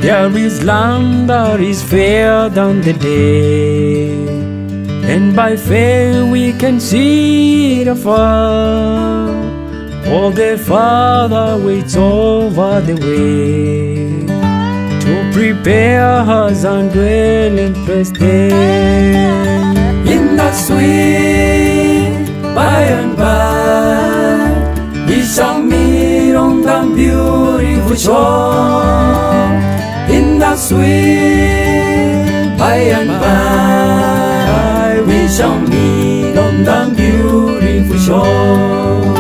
There is land that is fairer than the day, and by faith we can see it afar. For the Father waits over the way to prepare us and dwelling place there. In that sweet by and by, we shall meet on that beautiful shore. In that sweet by and by, we shall meet on that beautiful shore.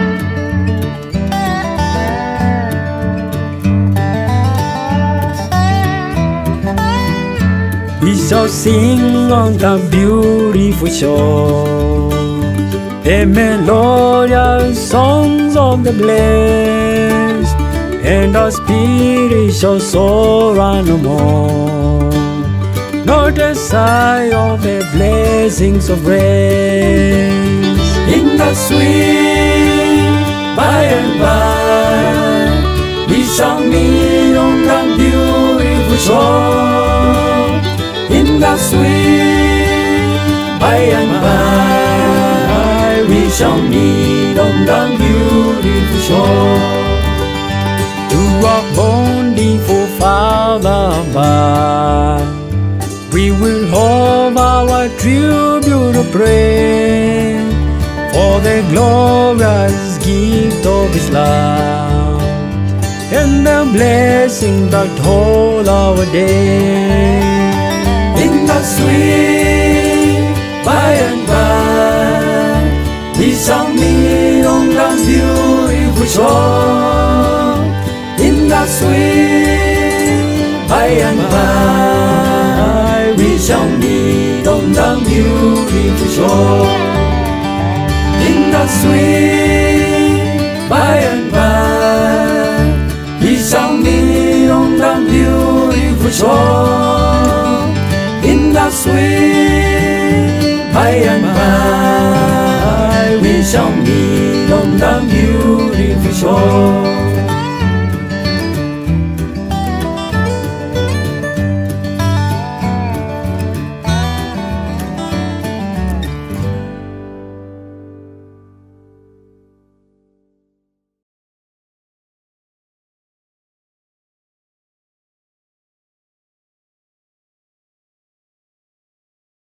We shall sing on the beautiful shore the melodious songs of the blessed, and our spirit shall soar no more, nor the sigh of the blessings of rest. In the sweet by and by, we shall meet on the beautiful shore. In the sweet by and by, we shall meet on the beautiful shore. To our bountiful Father above, we will hold our tribute of praise for the glorious gift of His love and the blessing that hold our day. In the sweet by and by, we shall meet on the beautiful shore. In the sweet by and by, we shall meet on the beautiful shore. In the sweet by and by, we shall meet on the beautiful shore. In the sweet by and by, we shall meet on the beautiful shore.